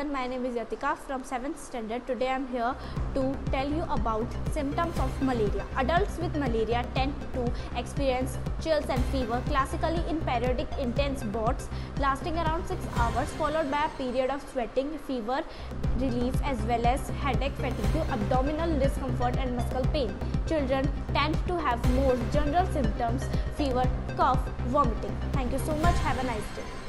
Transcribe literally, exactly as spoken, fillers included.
everyone, my name is Yatika from seventh standard. Today I am here to tell you about symptoms of malaria. Adults with malaria tend to experience chills and fever, classically in periodic intense bouts lasting around six hours, followed by a period of sweating, fever relief as well as headache, fatigue, abdominal discomfort and muscle pain. Children tend to have more general symptoms, fever, cough, vomiting. Thank you so much. Have a nice day.